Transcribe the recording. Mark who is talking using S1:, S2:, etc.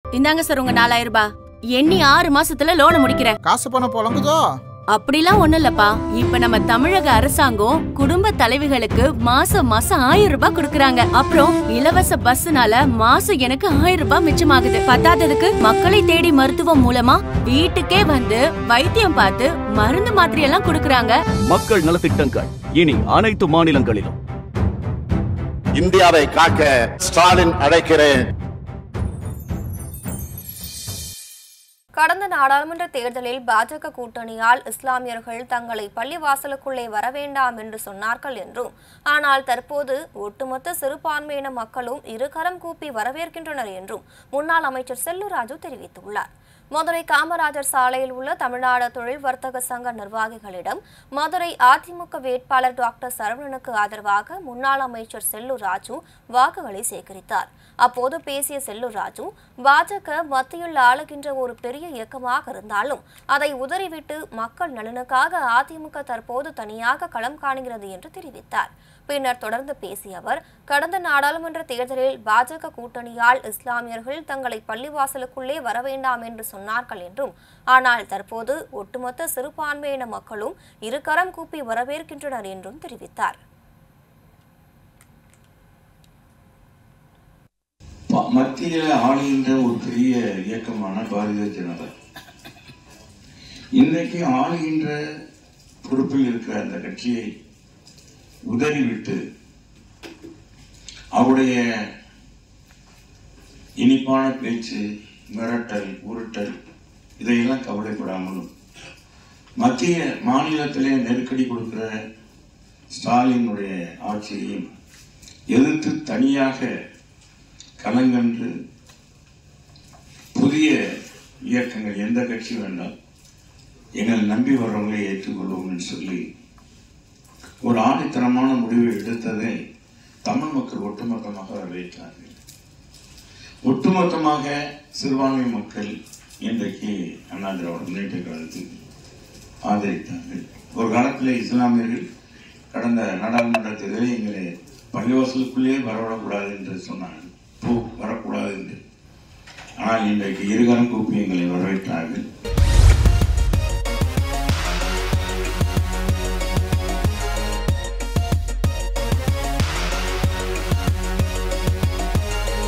S1: இந்தாங்க சார் உங்க 4000 ரூபாய். எண்ணி 6 மாசத்துல லோனை முடிக்கிறேன்.
S2: காசு பணம் புலங்குதோ?
S1: அப்படிலாம் ஒண்ணு இல்லப்பா. இப்ப நம்ம தமிழக அரசாங்கம் குடும்ப தலைவிகளுக்கு மாசம் மாசம் 1000 ரூபாய் கொடுக்கறாங்க. அப்புறம் இலவச பஸ்னால மாசம் எனக்கு 1000 ரூபாய் மிச்சமாகுது. பத்தாததுக்கு மக்களை தேடி மருத்துவம் மூலமா வீட்டுக்கே வந்து வைத்தியம் பார்த்து மருந்து மாத்திரை எல்லாம் கொடுக்கறாங்க.
S3: மக்கள் நலத்திட்டங்கள் இனி அனைத்து மாநிலங்களிலும்.
S4: இந்தியாவை காக்க ஸ்டாலின் அழைக்கிறேன்.
S5: கடந்த நாடாளுமன்ற தேர்தலில் பாஜக கூட்டணியால் இஸ்லாமியர்கள் தங்களை பள்ளிவாசலுக்குள்ளே வர வேண்டாம் என்று சொன்னார்கள் என்றும், ஆனால் தற்போது ஒட்டுமொத்த சிறுபான்மையின மக்களும் இருகரம் கூப்பி வரவேற்கின்றனர் என்றும் முன்னாள் அமைச்சர் செல்லூர் ராஜு தெரிவித்துள்ளார். மதுரை காமராஜர் சாலையில் உள்ள தமிழ்நாடு தொழில் வர்த்தக சங்க நிர்வாகிகளிடம் மதுரை அதிமுக வேட்பாளர் டாக்டர் சரவணனுக்கு ஆதரவாக முன்னாள் அமைச்சர் செல்லூர் ராஜு வாக்குகளை சேகரித்தார். அப்போது பேசிய செல்லூர் ராஜு, பாஜக மத்தியில் ஆளுகின்ற ஒரு பெரிய இயக்கமாக இருந்தாலும் அதை உதறிவிட்டு மக்கள் நலனுக்காக அதிமுக தற்போது தனியாக களம் காணுகிறது என்று தெரிவித்தார். பின்னர் தொடர்ந்து பேசிய அவர், கடந்த நாடாளுமன்ற தேர்தலில் பாஜக கூட்டணியால் இஸ்லாமியர்கள் தங்களை பள்ளிவாசலுக்குள்ளே வர வேண்டாம் என்று சொன்னார்கள் என்றும், ஆனால் தற்போது ஒட்டுமொத்த சிறுபான்மையின மக்களும் இருகரம் கூப்பி வரவேற்கின்றனர் என்றும் தெரிவித்தார்.
S6: மத்தியில் ஆளுகின்ற ஒரு பெரிய இயக்கமான பாரதிய ஜனதா இன்றைக்கு ஆளுகின்ற பொறுப்பில் இருக்கிற அந்த கட்சியை உதறிவிட்டு அவருடைய இனிப்பான பேச்சு, மிரட்டல், உருட்டல் இதையெல்லாம் கவலைப்படாமலும் மத்திய மாநிலத்திலே நெருக்கடி கொடுக்கிற ஸ்டாலினுடைய ஆட்சியையும் எதிர்த்து தனியாக களங்கன்று புதிய இயக்கங்கள் எந்த கட்சி வேண்டாம் எங்களை நம்பி வர்றவங்களை ஏற்றுக்கொள்வோம் என்று சொல்லி ஒரு ஆணித்தரமான முடிவை எடுத்ததை தமிழ் மக்கள் ஒட்டுமொத்தமாக வரவேற்றார்கள். ஒட்டுமொத்தமாக சிறுபான்மை மக்கள் இன்றைக்கு அண்ணா திராவிட முன்னேற்ற கழகத்தில் ஆதரித்தார்கள். ஒரு காலத்தில் இஸ்லாமியர்கள் கடந்த நாடாளுமன்ற தேர்தலில் எங்களை பள்ளிவாசலுக்குள்ளே வரவிடக்கூடாது என்று சொன்னார்கள், வரக்கூடாது என்று. ஆனால் இன்றைக்கு இருகரம் கூப்பி எங்களை வரவேற்றார்கள்.